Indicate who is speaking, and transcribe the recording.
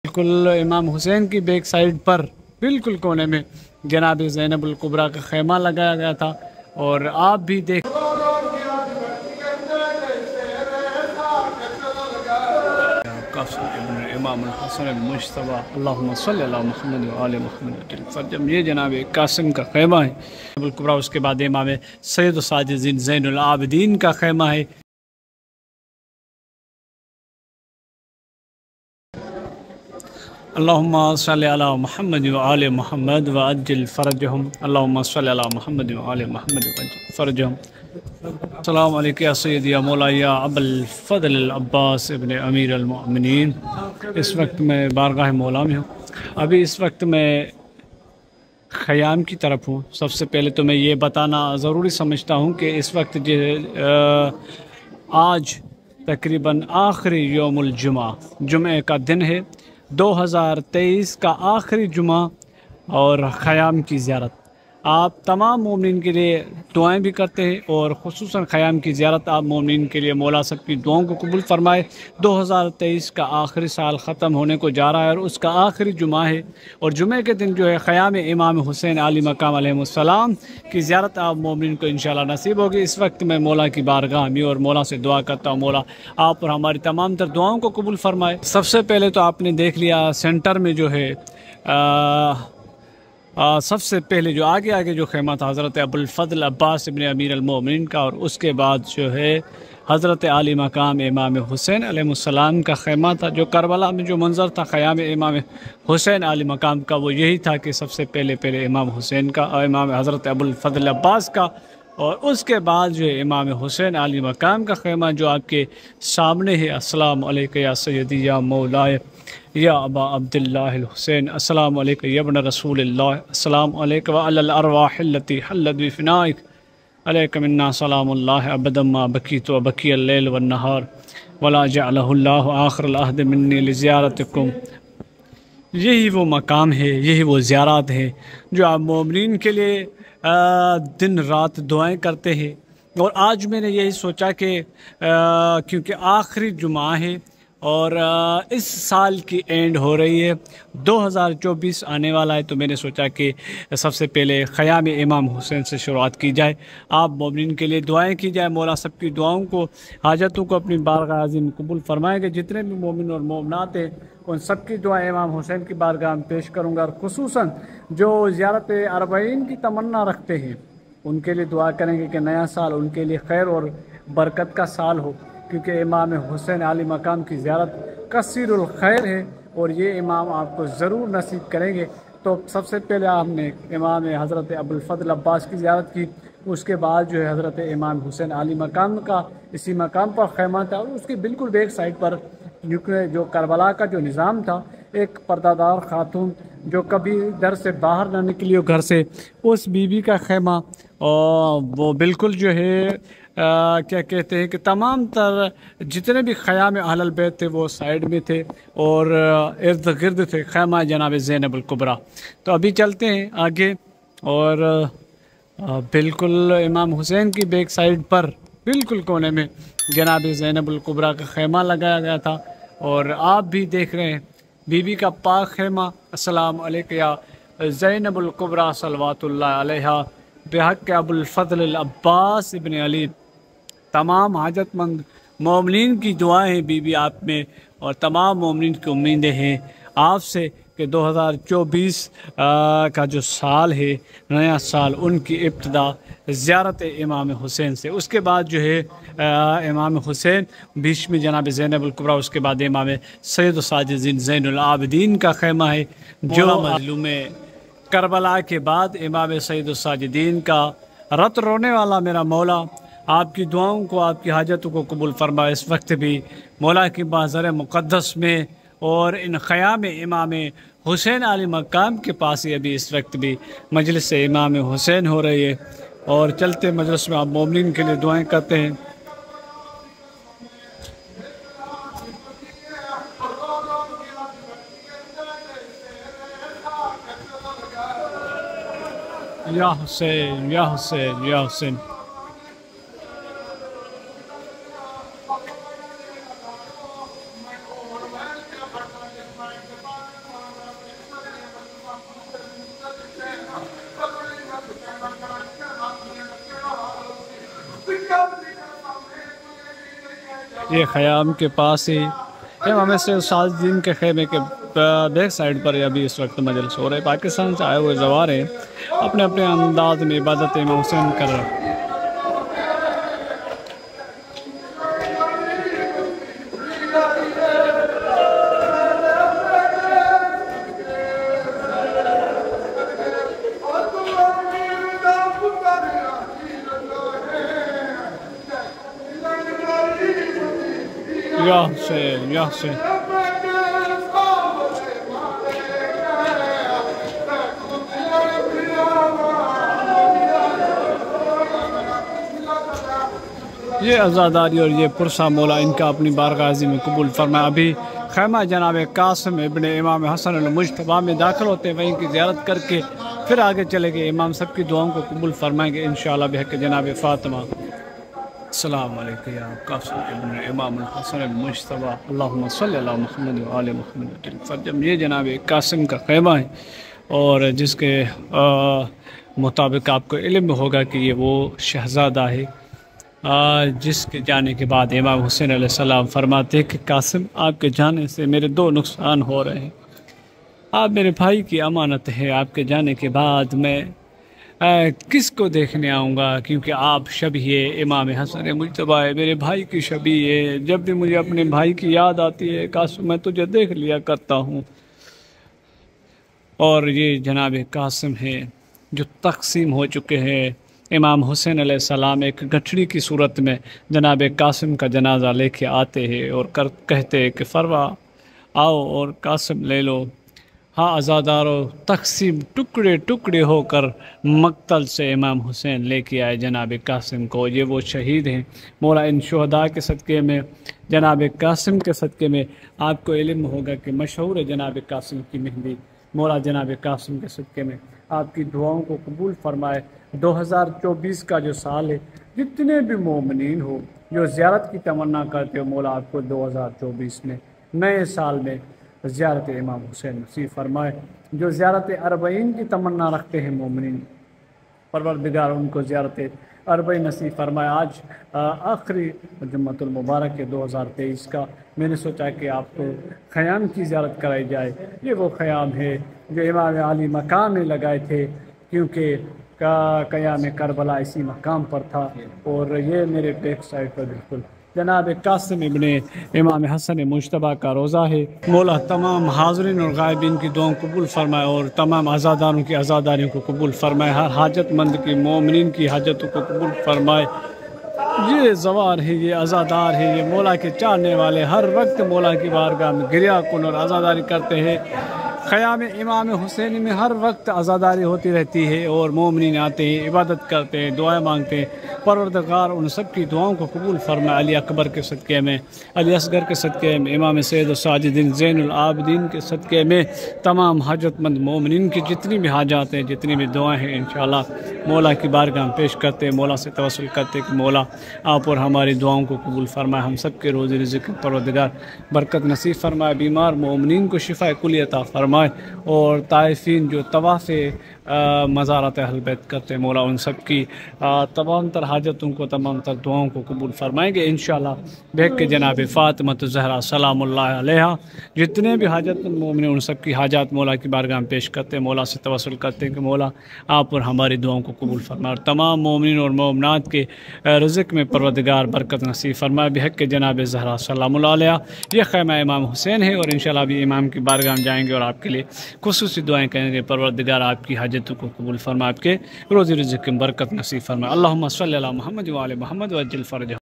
Speaker 1: بالکل امام حسین کی بیک سائڈ پر بالکل کونے میں جناب زینب الکبریٰ کا خیمہ لگایا گیا تھا، اور آپ بھی دیکھ امام الحسن المجتبیٰ اللہم صلی اللہ محمد و آل محمد فرجم، یہ جناب قاسم کا خیمہ ہے الکبریٰ۔ اس کے بعد امام سید الساجدین زین العابدین کا خیمہ ہے۔ اللہم صلی علی محمد و آل محمد وعجل فرجہم، اللہم صلی علی محمد و آل محمد وعجل فرجہم۔ السلام علیکم یا سیدی یا مولا یا ابا الفضل العباس ابن امیر المؤمنین۔ اس وقت میں بارگاہ مولا میں ہوں، ابھی اس وقت میں خیام کی طرف ہوں۔ سب سے پہلے تو میں یہ بتانا ضروری سمجھتا ہوں کہ اس وقت آج تقریباً آخری یوم الجمعہ، جمعہ کا دن ہے، 2023 کا آخری جمعہ اور خیام کی زیارت۔ آپ تمام مومنین کے لیے دعائیں بھی کرتے ہیں، اور خصوصاً خیام کی زیارت آپ مومنین کے لیے مولا سب کی دعاؤں کو قبول فرمائے۔ 2023 کا آخری سال ختم ہونے کو جا رہا ہے اور اس کا آخری جمعہ ہے، اور جمعہ کے دن جو ہے خیام امام حسین علی مقام علیہ السلام کی زیارت آپ مومنین کو انشاءاللہ نصیب ہوگی۔ اس وقت میں مولا کی بارگاہ میں اور مولا سے دعا کرتا ہوں، مولا آپ اور ہماری تمام تر دعاؤں کو قبول فرمائے۔ سب سے پہلے تو آپ نے دیکھ لیا سینٹر میں جو ہے سب سے پہلے جو آگے جو خیمہ تھا حضرت ابو الفضل عباس ابن امیر المؤمنین کا، اور اس کے بعد جو ہے حضرت علی مقام امام حسین علیہ السلام کا خیمہ تھا۔ جو کربلا میں جو منظر تھا خیام امام حسین علی مقام کا، وہ یہی تھا کہ سب سے پہلے امام حسین کا اور امام حضرت ابو الفضل عباس کا، اور اس کے بعد جو ہے امام حسین علی مقام کا خیمہ جو آپ کے سامنے ہے۔ السلام علیکم یا سیدی یا مولائے یا ابا عبداللہ الحسین، السلام علیکم یا ابن رسول اللہ، السلام علیکم وعلی الارواح التي حلت بفنائک، علیکم منا سلام اللہ ابدا ما بکیت و بکی اللیل والنہار ولا جعلہ اللہ آخر العہد منی لزیارتکم۔ یہی وہ مقام ہے، یہی وہ زیارات ہے جو آپ مومنین کے لیے دن رات دعائیں کرتے ہیں۔ اور آج میں نے یہی سوچا کہ کیونکہ آخری جمعہ ہے اور اس سال کی اینڈ ہو رہی ہے، 2024 آنے والا ہے، تو میں نے سوچا کہ سب سے پہلے خیام امام حسین سے شروعات کی جائے، آپ مومنین کے لیے دعائیں کی جائے، مولا سب کی دعاؤں کو، حاجتوں کو اپنی بارگاہ عظیم قبول فرمائیں گے۔ جتنے بھی مومن اور مومنات ہیں ان سب کی دعائیں امام حسین کی بارگاہ میں پیش کروں گا، اور خصوصاً جو زیارت اربعین کی تمنا رکھتے ہیں ان کے لیے دعا کریں گے کہ نیا سال ان کے لیے خیر اور برکت کا سال ہو، کیونکہ امام حسین علی مقام کی زیارت کثیر الخیر ہے اور یہ امام آپ کو ضرور نصیب کریں گے۔ تو سب سے پہلے آپ نے امام حضرت ابو الفضل عباس کی زیارت کی، اس کے بعد جو ہے حضرت امام حسین علی مقام کا اسی مقام پر خیمہ تھا، اور اس کی بالکل بیک سائڈ پر جو کربلا کا جو نظام تھا، ایک پردہ دار خاتون جو کبھی در سے باہر نہ نکلی ہو گھر سے، اس بی بی کا خیمہ، اور وہ بالکل جو ہے کیا کہتے ہیں کہ تمام تر جتنے بھی خیام اہل البیت تھے وہ سائیڈ میں تھے اور ارد گرد تھے خیمہ جناب زینب الکبریٰ۔ تو ابھی چلتے ہیں آگے، اور بالکل امام حسین کی بیک سائڈ پر بالکل کونے میں جناب زینب الکبریٰ کا خیمہ لگایا گیا تھا، اور آپ بھی دیکھ رہے ہیں بی بی کا پاک خیمہ۔ السلام علیکم یا زینب الکبریٰ صلوات اللہ علیہا بحق ابو الفضل العباس ابن علی۔ تمام حاجت مند مومنین کی دعائیں ہیں بی بی آپ میں، اور تمام مومنین کی امیدیں ہیں آپ سے کہ 2024 کا جو سال ہے نیا سال، ان کی ابتدا زیارت امام حسین سے، اس کے بعد جو ہے امام حسین، بیچ میں جناب زینب الکبریٰ، اس کے بعد امام سید الساجدین زین العابدین کا خیمہ ہے جو مظلوم کربلا کے بعد امام سید الساجدین کا رت رونے والا میرا مولا آپ کی دعاؤں کو، آپ کی حاجتوں کو قبول فرمائے۔ اس وقت بھی مولا کی محضر مقدس میں اور ان خیام امام حسین علی مقام کے پاس ہی ابھی اس وقت بھی مجلس امام حسین ہو رہی ہے، اور چلتے مجلس میں آپ مومنین کے لیے دعائیں کرتے ہیں۔ یا حسین یا حسین یا حسین۔ یہ خیام کے پاس ہی امام سید سعدالدین کے خیمے کے بیک سائڈ پر ابھی اس وقت مجلس ہو رہے. پاکستان سے آئے ہوئے زوار ہیں، اپنے اپنے انداز میں عبادت امام حسین کر رہے ہیں. یا حسین یا حسین. یہ عزاداری اور یہ پرسہ مولا ان کا اپنی بارگاہ عظیم میں قبول فرمائے. ابھی خیمہ جناب قاسم ابن امام حسن المجتبیٰ میں داخل ہوتے ہیں، وہیں کی زیارت کر کے پھر آگے چلے گئے. امام سب کی دعاؤں کو قبول فرمائیں گے انشاءاللہ بحق جناب فاطمہ. السلام علیکم یا قاسم ابن امام الحسن المجتبیٰ، اللہم صلی علی محمد و آل محمد. یہ جناب قاسم کا خیمہ ہے اور جس کے مطابق آپ کو علم ہوگا کہ یہ وہ شہزادہ ہے جس کے جانے کے بعد امام حسین علیہ السلام فرماتے کہ قاسم آپ کے جانے سے میرے دو نقصان ہو رہے ہیں. آپ میرے بھائی کی امانت ہے، آپ کے جانے کے بعد میں کس کو دیکھنے آؤں گا، کیونکہ آپ شبیہ امام حسن مجتبیٰ ہے، میرے بھائی کی شبیہ ہے. جب بھی مجھے اپنے بھائی کی یاد آتی ہے قاسم میں تجھے دیکھ لیا کرتا ہوں. اور یہ جناب قاسم ہے جو تقسیم ہو چکے ہیں. امام حسین علیہ السلام ایک گٹھڑی کی صورت میں جناب قاسم کا جنازہ لے کے آتے ہیں اور کہتے ہیں کہ فروا آؤ اور قاسم لے لو. ہاں عزادارو، تقسیم ٹکڑے ٹکڑے ہو کر مقتل سے امام حسین لے کے آئے جناب قاسم کو. یہ وہ شہید ہیں. مولا ان شہداء کے صدقے میں، جناب قاسم کے صدقے میں آپ کو علم ہوگا کہ مشہور ہے جناب قاسم کی مہندی. مولا جناب قاسم کے صدقے میں آپ کی دعاؤں کو قبول فرمائے. 2024 کا جو سال ہے، جتنے بھی مومنین ہو جو زیارت کی تمنا کرتے ہو، مولا آپ کو 2024 میں نئے سال میں زیارت امام حسین نصیب فرمائے. جو زیارت اربعین کی تمنا رکھتے ہیں مومنین، پروردگار ان کو زیارت اربعین نصیب فرمائے. آج آخری جمعۃ المبارک 2023 کا میں نے سوچا کہ آپ کو خیام کی زیارت کرائی جائے. یہ وہ خیام ہے جو امام علی مقام میں لگائے تھے، کیونکہ قیام کربلا اسی مقام پر تھا. اور یہ میرے بیک سائڈ پر بالکل جناب قاسم ابن امام حسن مجتبیٰ کا روزہ ہے. مولا تمام حاضرین اور غائبین کی دعاؤں قبول فرمائے اور تمام عزاداروں کی عزاداریوں کو قبول فرمائے. ہر حاجت مند کی، مومنین کی حاجتوں کو قبول فرمائے. یہ زوار ہے، یہ عزادار ہے، یہ مولا کے چاہنے والے ہر وقت مولا کی بارگاہ میں گریہ کن اور عزاداری کرتے ہیں. خیام امام حسین میں ہر وقت عزاداری ہوتی رہتی ہے اور مومنین آتے ہیں، عبادت کرتے ہیں، دعائیں مانگتے ہیں. پروردگار ان سب کی دعاؤں کو قبول فرمائے. علی اکبر کے صدقے میں، علی اصغر کے صدقے میں، امام سید الساجدین زین العابدین کے صدقے میں، تمام حاجت مند مومنین کی جتنی بھی حاجات ہیں، جتنی بھی دعائیں ہیں، انشاءاللہ مولا کی بارگاہ میں پیش کرتے ہیں. مولا سے توسل کرتے کہ مولا آپ اور ہماری دعاؤں کو قبول فرمائے. ہم سب کے روزی رزق پروردگار برکت نصیب فرمائے. بیمار مومنین کو شفا کلی عطا فرمائے. اور طائفین جو طواف مزارات اہل بیت کرتے ہیں، مولا ان سب کی تمام تر حاجتوں کو، تمام تر دعاؤں کو قبول فرمائیں گے انشاءاللہ بحق کے جناب فاطمہ الزہرا سلام اللہ علیہا. جتنے بھی حاجت مند مومن ان سب کی حاجات مولا کی بارگاہ میں پیش کرتے ہیں. مولا سے توسل کرتے ہیں کہ مولا آپ اور ہماری دعاؤں کو قبول فرمائے اور تمام مومنین اور مومنات کے رزق میں پروردگار برکت نصیب فرمائے بحق کے جناب زہرا سلام اللہ علیہا. یہ خیمہ امام حسین ہے اور انشاءاللہ بھی امام کی بارگاہ میں جائیں گے اور آپ کے لیے خصوصی دعائیں کریں گے. پروردگار آپ کی حاجتوں کو قبول فرمائے، آپ کے روزی رزق میں برکت نصیب فرمائے. اللہم صلی علی محمد و آل محمد وعجل فرجہ.